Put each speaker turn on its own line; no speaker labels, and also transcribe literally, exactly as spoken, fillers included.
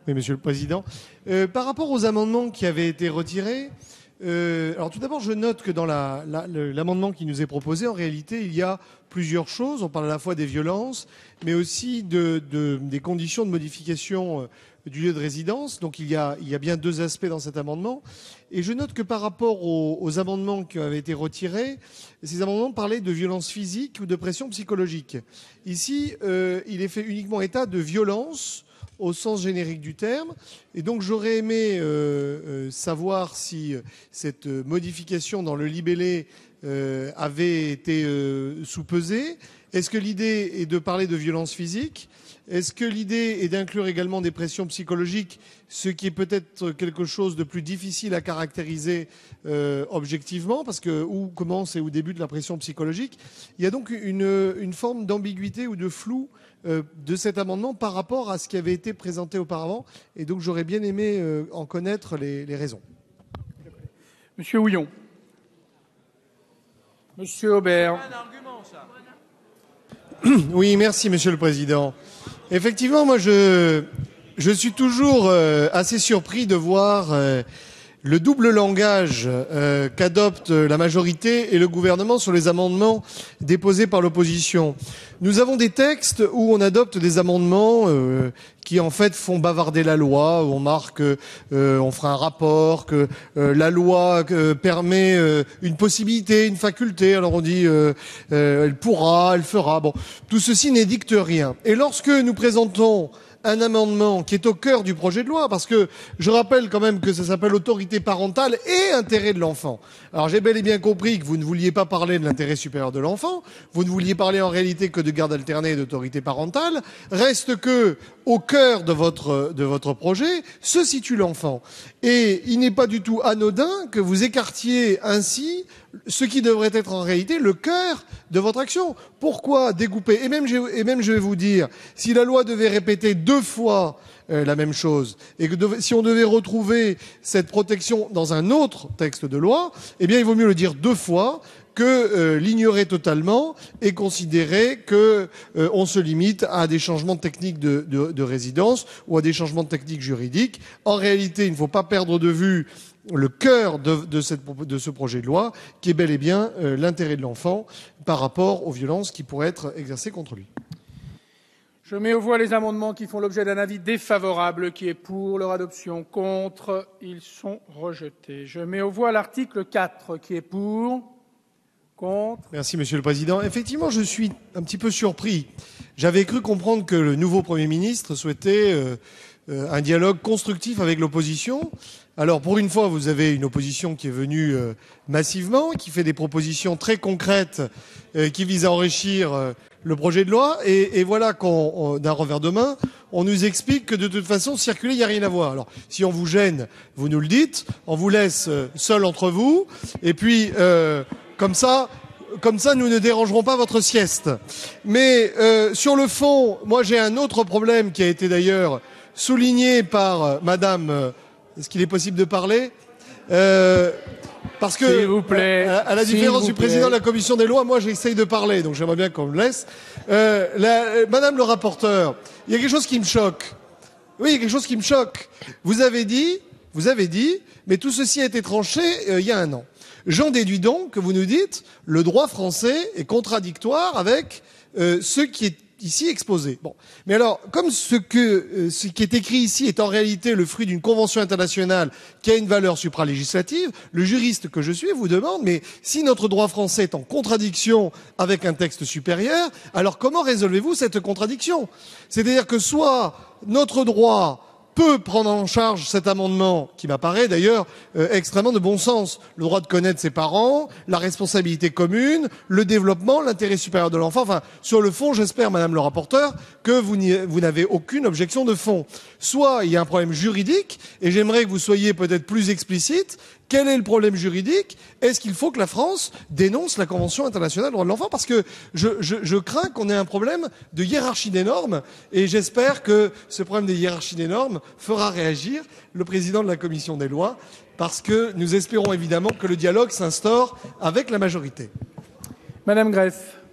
Oui, Monsieur le Président. Euh, par rapport aux amendements qui avaient été retirés, euh, alors tout d'abord, je note que dans la, la, le, l'amendement qui nous est proposé, en réalité, il y a plusieurs choses. On parle à la fois des violences, mais aussi de, de, des conditions de modification euh, du lieu de résidence. Donc il y, a, il y a bien deux aspects dans cet amendement. Et je note que par rapport aux, aux amendements qui avaient été retirés, ces amendements parlaient de violence physique ou de pression psychologique. Ici, euh, il est fait uniquement état de violence au sens générique du terme. Et donc j'aurais aimé euh, euh, savoir si euh, cette modification dans le libellé euh, avait été euh, sous-pesée. Est-ce que l'idée est de parler de violence physique ? Est-ce que l'idée est d'inclure également des pressions psychologiques, ce qui est peut-être quelque chose de plus difficile à caractériser euh, objectivement, parce que où commence et où débute la pression psychologique? Il y a donc une, une forme d'ambiguïté ou de flou euh, de cet amendement par rapport à ce qui avait été présenté auparavant, et donc j'aurais bien aimé euh, en connaître les, les raisons.
Monsieur Houillon. Monsieur Aubert.
Oui, merci, Monsieur le Président. Effectivement, moi, je, je suis toujours euh, assez surpris de voir euh, le double langage euh, qu'adopte la majorité et le gouvernement sur les amendements déposés par l'opposition. Nous avons des textes où on adopte des amendements euh, qui, en fait, font bavarder la loi, où on marque, euh, on fera un rapport, que euh, la loi euh, permet euh, une possibilité, une faculté. Alors on dit, euh, euh, elle pourra, elle fera. Bon, tout ceci n'édicte rien. Et lorsque nous présentons un amendement qui est au cœur du projet de loi, parce que je rappelle quand même que ça s'appelle autorité parentale et intérêt de l'enfant. Alors j'ai bel et bien compris que vous ne vouliez pas parler de l'intérêt supérieur de l'enfant, vous ne vouliez parler en réalité que de garde alternée et d'autorité parentale. Reste que, au cœur de votre, de votre projet, se situe l'enfant. Et il n'est pas du tout anodin que vous écartiez ainsi ce qui devrait être en réalité le cœur de votre action. Pourquoi découper ? Et même, et même, je vais vous dire, si la loi devait répéter deux fois euh, la même chose, et que de, si on devait retrouver cette protection dans un autre texte de loi, eh bien, il vaut mieux le dire deux fois que euh, l'ignorer totalement et considérer que euh, on se limite à des changements techniques de, de, de résidence ou à des changements techniques juridiques. En réalité, il ne faut pas perdre de vue le cœur de, de, cette, de ce projet de loi, qui est bel et bien euh, l'intérêt de l'enfant par rapport aux violences qui pourraient être exercées contre lui.
Je mets aux voix les amendements qui font l'objet d'un avis défavorable. Qui est pour leur adoption? Contre? Ils sont rejetés. Je mets aux voix l'article quatre. Qui est pour? Contre?
Merci, Monsieur le Président. Effectivement, je suis un petit peu surpris. J'avais cru comprendre que le nouveau Premier ministre souhaitait euh, euh, un dialogue constructif avec l'opposition. Alors, pour une fois, vous avez une opposition qui est venue euh, massivement, qui fait des propositions très concrètes, euh, qui visent à enrichir euh, le projet de loi. Et, et voilà qu'on, d'un revers de main, on nous explique que de toute façon, circuler, il n'y a rien à voir. Alors, si on vous gêne, vous nous le dites. On vous laisse euh, seul entre vous. Et puis, euh, comme ça... Comme ça, nous ne dérangerons pas votre sieste. Mais euh, sur le fond, moi j'ai un autre problème qui a été d'ailleurs souligné par euh, Madame. Euh, est-ce qu'il est possible de parler euh, Parce que,
S'il vous plaît.
À, à la différence du
plaît.
président de la commission des lois, moi j'essaye de parler, donc j'aimerais bien qu'on me laisse. Euh, la, Madame le rapporteur, il y a quelque chose qui me choque. Oui, il y a quelque chose qui me choque. Vous avez dit, vous avez dit, mais tout ceci a été tranché euh, il y a un an. J'en déduis donc que vous nous dites le droit français est contradictoire avec euh, ce qui est ici exposé. Bon, mais alors, comme ce que euh, ce qui est écrit ici est en réalité le fruit d'une convention internationale qui a une valeur supralégislative, le juriste que je suis vous demande, mais si notre droit français est en contradiction avec un texte supérieur, alors comment résolvez-vous cette contradiction? C'est-à-dire que soit notre droit peut prendre en charge cet amendement, qui m'apparaît d'ailleurs euh, extrêmement de bon sens. Le droit de connaître ses parents, la responsabilité commune, le développement, l'intérêt supérieur de l'enfant. Enfin, sur le fond, j'espère, Madame le rapporteur, que vous, vous n'avez aucune objection de fond. Soit il y a un problème juridique, et j'aimerais que vous soyez peut-être plus explicite. Quel est le problème juridique? Est-ce qu'il faut que la France dénonce la Convention internationale des droits de l'enfant? Parce que je, je, je crains qu'on ait un problème de hiérarchie des normes, et j'espère que ce problème de hiérarchie des normes fera réagir le président de la Commission des lois, parce que nous espérons évidemment que le dialogue s'instaure avec la majorité.
Madame Greff.